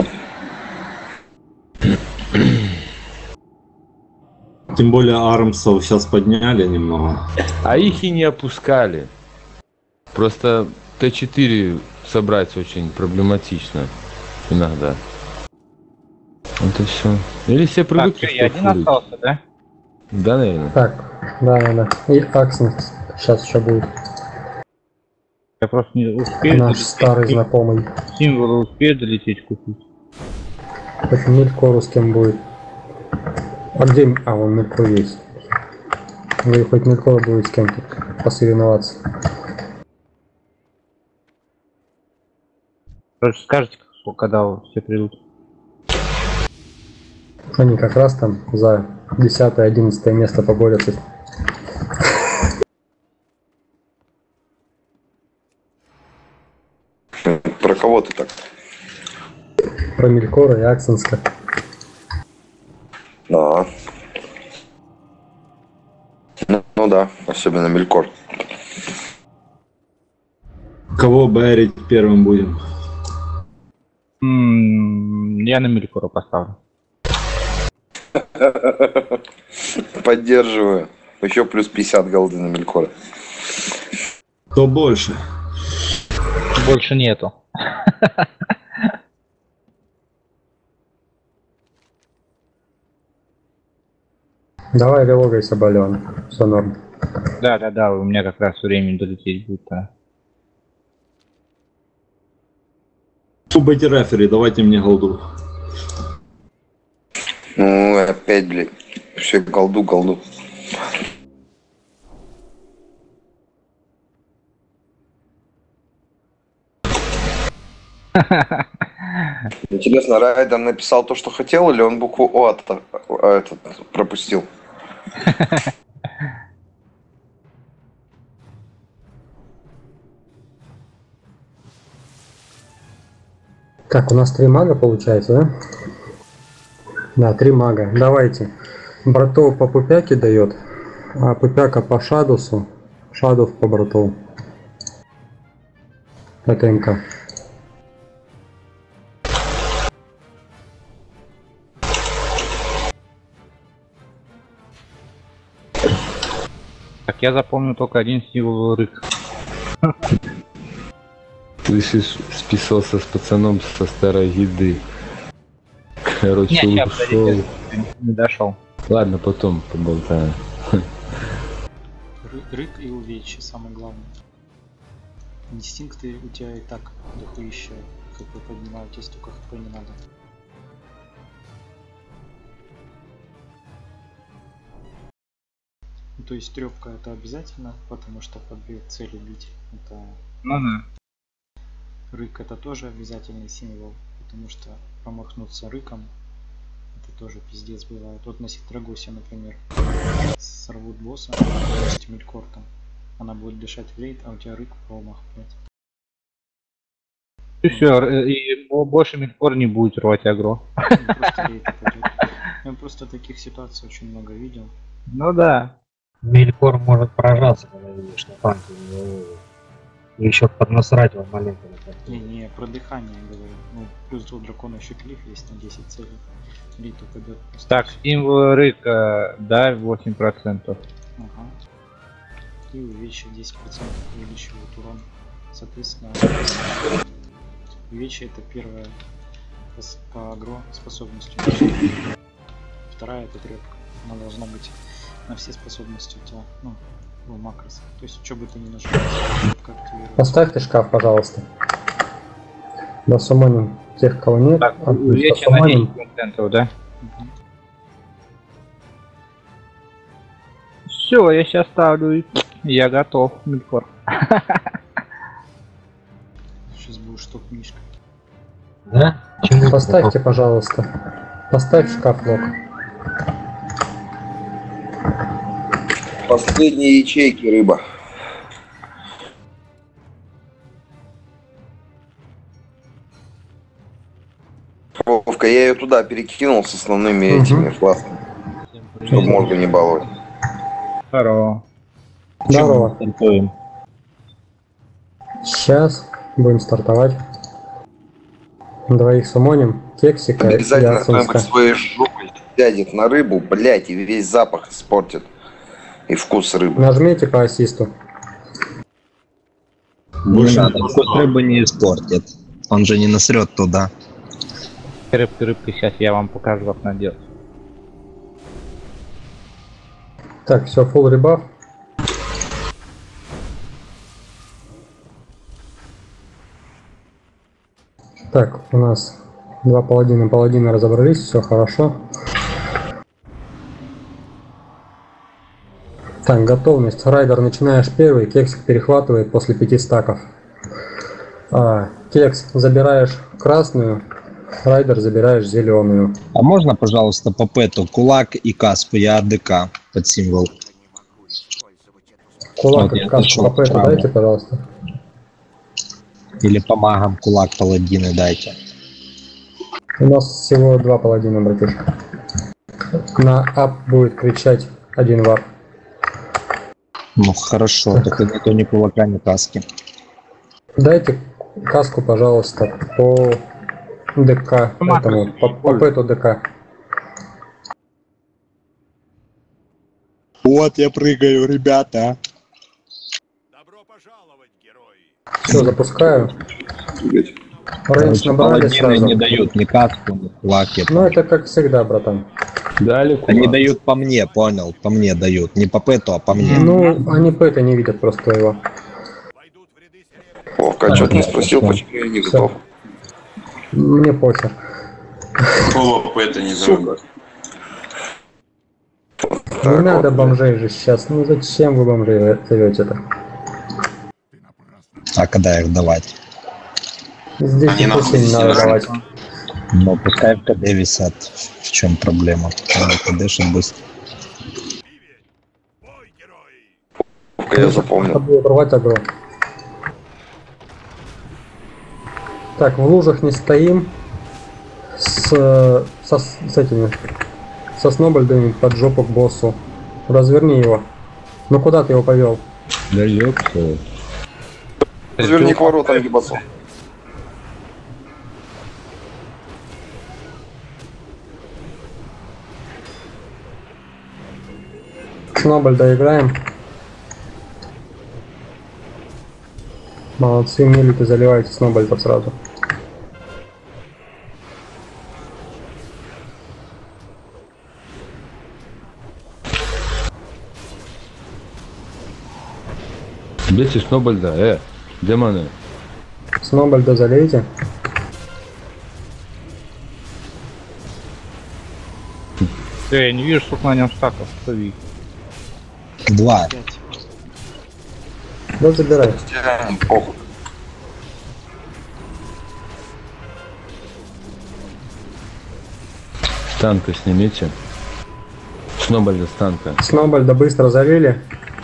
Тем более армсов сейчас подняли немного. А их и не опускали. Просто Т четыре собрать очень проблематично иногда. Это все. Или все Так, привыкли, всё, что я один фурик. остался, да? Да, наверное. Так, да, да, да. И Аксенс сейчас еще будет. Я просто не успею Наш долететь. старый знакомый. Символы успею долететь купить. Хоть Мелькору с кем будет. А где... М- А, вон Мелькор есть. Вы хоть Мелькора будет с кем-то посоревноваться. Короче, скажете, как- когда все придут. Они как раз там за десятое-одиннадцатое место поборются. Про кого ты так? Про Мелькора и Аксенска. Да. Ну, ну да, особенно Мелькор. Кого бэрить первым будем? М, Я на Мелькора поставлю. Поддерживаю. Еще плюс пятьдесят голды на Мелькора. Кто больше? Больше нету. Давай релогайся, Балеон. Все норм. Да, да, да, у меня как раз время долететь будет. Да. Быть рефери, давайте мне голду. Ну, опять, блядь. Все, голду, голду. Интересно, Райден написал то, что хотел, или он букву О от, а, этот, пропустил? Так, у нас три мага получается, да? Да, три мага. Давайте. Братов по Пупяке дает, а Пупяка по Шадусу. Шадов по Братову. Это МК. Так, я запомнил только один символ рык. Слышишь, списался с пацаном со старой еды. Короче, Не, щас, ушел. подожди, не дошел. Ладно, потом поболтаем. Ры- Рык и увечье, самое главное. Инстинкты у тебя и так дохуища хп поднимают, тебе столько хп не надо. Ну, то есть трёпка это обязательно, потому что под две цели бить. Это Ну да. рык это тоже обязательный символ, потому что промахнуться рыком это тоже пиздец бывает. Вот на Ситрагосе, например, сорвут босса, с Мелькор там. Она будет дышать в рейд, а у тебя рык промах, блядь. И все, и бо- больше Мелькор не будет рвать агро. Ну, просто рейд упадет. Я просто таких ситуаций очень много видел. Ну да. Мелькор может поражаться, когда видишь на танке. Еще поднасрать вам маленько. Не, не, про дыхание говорю. Ну, плюс у дракона еще клиф есть на десять целей. Риту пойдет. Так, символ рыка, да, восемь процентов. Ага. И увечье десять процентов увеличивает урон. Соответственно, увечье это первая по, по агро способностью. Вторая это трепка. Она должна быть на все способности у тебя. Ну, в макрос. То есть, что бы ты ни нажал, трепка активируется. Поставьте шкаф, пожалуйста. Да, суммоним тех, кого нет. Так, а, увечье на десять процентов, да? Угу. Все, я сейчас ставлю. Я готов, Милфор. Сейчас будешь топ-мишка. Да? Поставьте, пожалуйста. Поставь шкаф лог. Последние ячейки, рыба. Вовка, я ее туда перекинул с основными Угу. этими фласками, чтобы мозга не баловать. Здорово. Здорово. Стартуем. Сейчас будем стартовать. Двоих суммоним. Кексика и Обязательно кто-нибудь Ацинска. своей жопой сядет на рыбу, блять, и весь запах испортит. И вкус рыбы. Нажмите по ассисту. Не надо, вкус рыбы не испортит. Он же не насрет туда. Рыбки, рыбки, сейчас я вам покажу, как надо делать. Так, все, full ребаф. Так, у нас два паладина, паладины разобрались, все хорошо. Так, готовность. Райдер начинаешь первый, кексик перехватывает после пяти стаков. А, кекс забираешь красную, райдер забираешь зеленую. А можно, пожалуйста, по пэту кулак и каску? Я АДК под символ. Кулак Вот и я каску нашел по пэту справа. дайте, пожалуйста. Или по магам кулак паладины дайте. У нас всего два паладина, братишка. На ап будет кричать один вар. Ну хорошо, так нету ни кулака, ни каски. Дайте каску, пожалуйста, по ДК, этому, по, по пэту ДК. Вот я прыгаю, ребята. Все, запускаю. Рейндж Короче, набрали паладины сразу. не дают ни каску, ни кулаки. Ну это как всегда, братан. Дали Они дают по мне, понял? По мне дают. Не по пэту, а по мне. Ну, они пэта не видят просто его. Вовка, а что ты не спросил, почему я не готов? Мне похер. Какого это не зовут? Не надо бомжей же сейчас. Ну зачем вы бомжей зовете-то? А когда их давать? Здесь Они и нахуй пусть не здесь надо не давать. Ну пускай в КД висят. В чем проблема? КДшит быстро. Вовка, я запомнил. Надо будет рвать агро. Так, в лужах не стоим. С, со, с этими. Со снобальдами под жопу к боссу. Разверни его. Ну куда ты его повел? Да ёпта. Разверни к воротам, ебасу. Снобальда играем. Молодцы, милиты, заливайте снобальдов сразу. Бейте Снобальда, э, демоны. Снобальда залейте. Э, я не вижу, сколько на нем стаков. Что видишь? Два. Да забирай. Похуй. С танка снимите. Снобальда с танка. Снобальда быстро залили.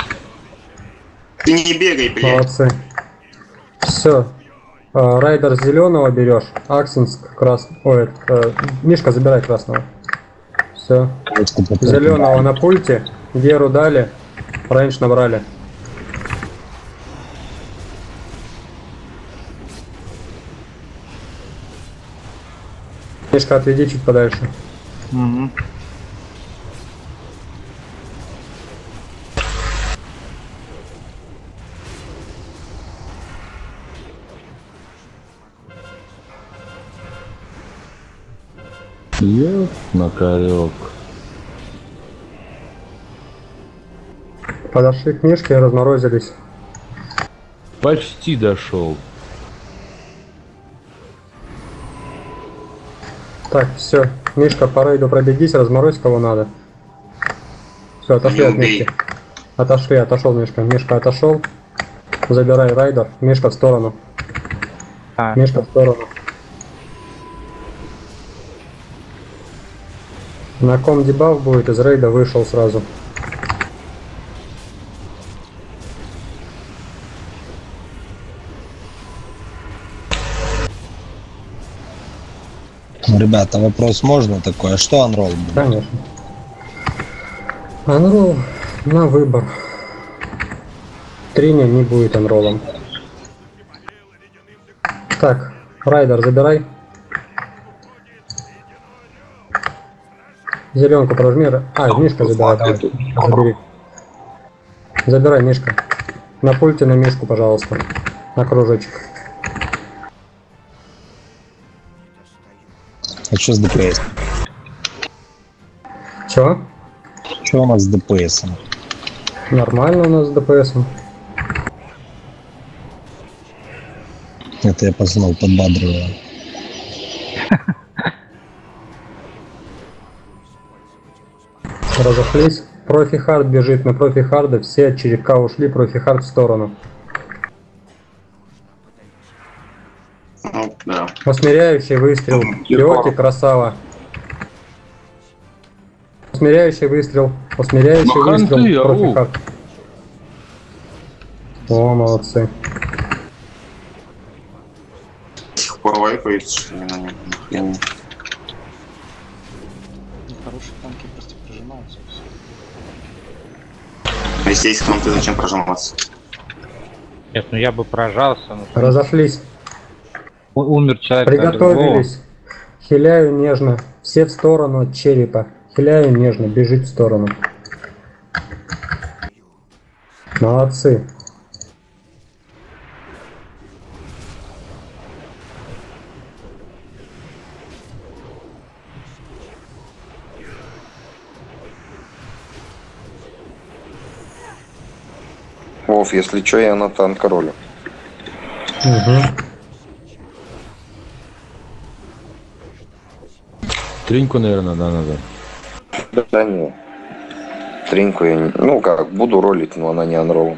Ты не бегай, блядь. Молодцы. Все. Райдер зеленого берешь. Аксенс крас. Ой, это, Мишка, забирай красного. Все. Зеленого на пульте. Геру дали. Рейндж набрали. Мишка, отведи чуть подальше. Угу. Ёп, макарёк. Подошли к Мишке и разморозились. Почти дошел. Так, все. Мишка, по рейду пробегись, разморозь кого надо. Все, отошли от Мишки. Отошли, отошел Мишка. Мишка отошел. Забирай райдер. Мишка в сторону. А. Мишка в сторону. На ком дебаф будет, из рейда вышел сразу. Ребята, вопрос можно такой? А что анролл будет? Конечно. Анролл на выбор. Триня не будет анроллом. Так, райдер забирай. Зеленку прожми. А, Мишка забирай, давай. Забери. Забирай, Мишка. На пульте на Мишку, пожалуйста. На кружочек. А что с ДПС? Чё? Что у нас с ДПС? Нормально у нас с ДПСом. Это я познал, подбадриваю. Разошлись. Профи хард бежит на профи харда. Все от черепка ушли, профи хард в сторону. Ну, да. Усмиряющий выстрел. Пиоти, красава. Усмиряющий выстрел. Усмиряющий Маханты, выстрел. ау. Профи хард. О, молодцы. До сих пор вайпается, что ли, на нем. Нахрен. Хорошие танки просто прижимаются. и всё. А если есть ханты, зачем прожиматься? Нет, ну я бы прожался. Но... Разошлись. У- Умер человек. Приготовились. Хиляю нежно. Все в сторону от черепа. Хиляю нежно. Бежит в сторону. Молодцы. Вов, если что, я на танк ролю. Угу. Триньку, наверное, да, надо. Да не. Тринку я не... Ну как, буду ролить, но она не анролл.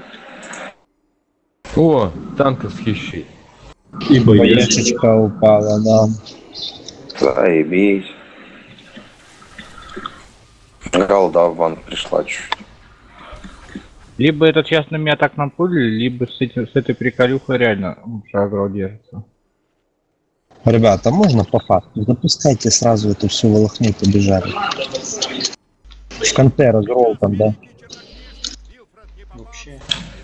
О, танковский щит. И боец. Боечечка упала, да. Заебись. Голда в банк пришла чуть. Либо это сейчас на меня так напулили, либо с, этим, с этой приколюхой реально лучше агро держится. Ребята, можно по факту? Запускайте сразу эту всю волохню, побежали. В конце разрол там, да? Вообще.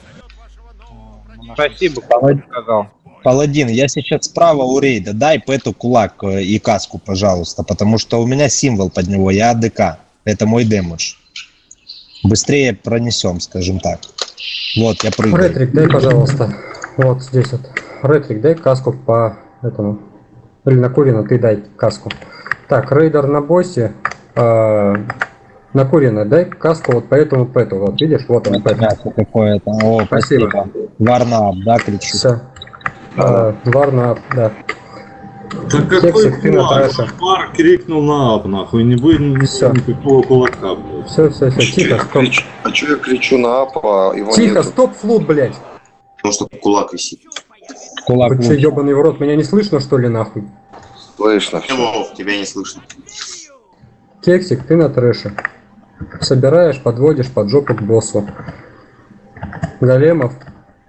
Спасибо, Паладин сказал. Паладин, я сейчас справа у рейда, дай Пэту кулак э, и каску, пожалуйста, потому что у меня символ под него, я АДК. Это мой дэмэдж. Быстрее пронесем, скажем так. Вот, я прыгаю. Ретрик, дай, пожалуйста. Вот здесь вот. Ретрик, дай каску по этому. Или на Курина ты дай каску. Так, рейдер на боссе. Э, на Курина дай каску вот по этому пэту. Вот видишь, вот он пэт. Мясо какое-то. О, Спасибо. спасибо. Варнап, да, кричу? Все. Варнап, да. Да какой Кексик, ты на кулак? трэше. Пар крикнул на ап, нахуй, не будет ни- Всё. никакого кулака, блядь. Все, все, все, Чё я тихо, стоп. кричу? А чё я кричу на ап, а его Тихо, нету? стоп, флут, блядь. Потому что кулак висит. Кулак Вы че, лучше. ебаный в рот, меня не слышно, что ли, нахуй? Слышно все. Вов, тебя не слышно. Кексик, ты на трэше. Собираешь, подводишь под жопу к боссу. Големов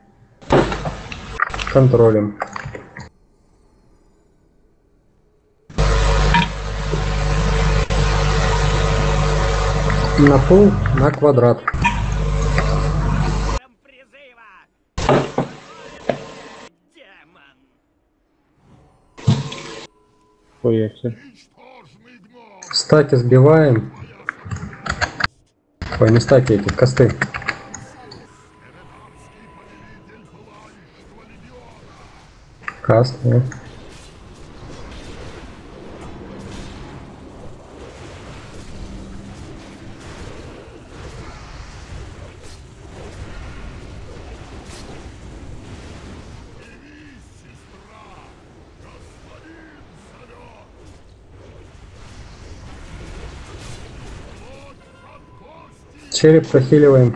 контролем. На пол, на квадрат. Хуякся. Стаки сбиваем. Ой, не стаки эти, косты. Каст, да. Череп прохиливаем.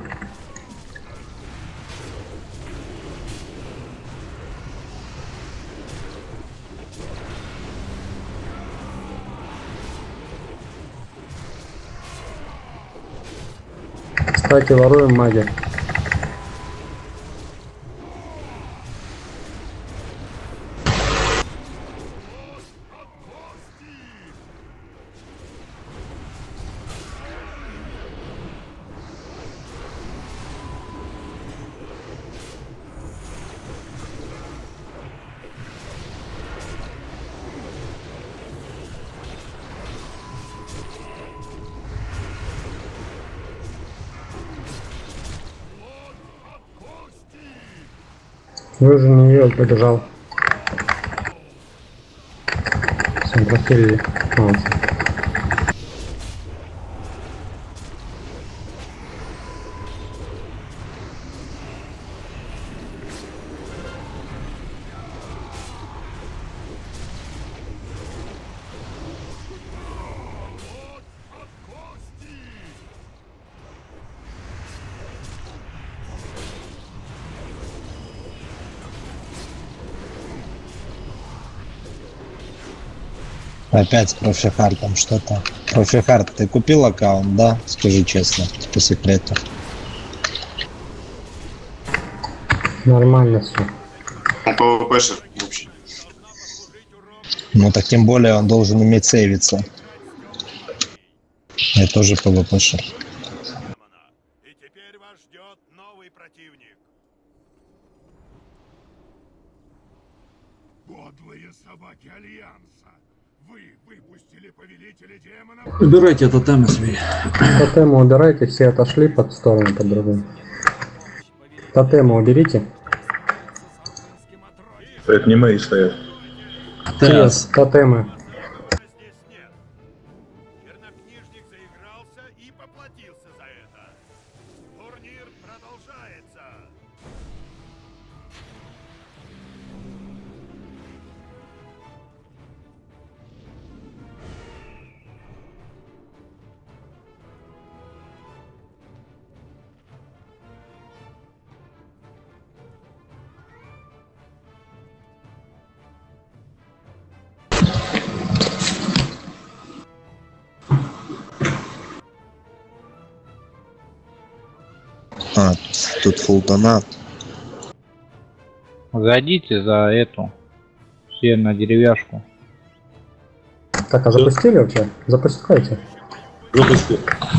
Стаки воруем, маги. Вы же не ее побежал. Все, прохилили. Молодцы. Опять с профихартом что-то. Профихарт, ты купил аккаунт, да? Скажи честно, по секрету. Нормально все. Он ПВПшер вообще. Ну так тем более он должен уметь сейвиться. Я тоже ПВПшер. Подлые собаки Альянса. Вы выпустили повелителя демонов. Убирайте тотемы свои. Тотемы убирайте, все отошли под сторону под другую. Тотемы уберите. Это не мои стоят. Yes, тотемы. А, тут фулл донат. Зайдите за эту. Все на деревяшку. Так, а запустили вообще? Запускайте. Запусти.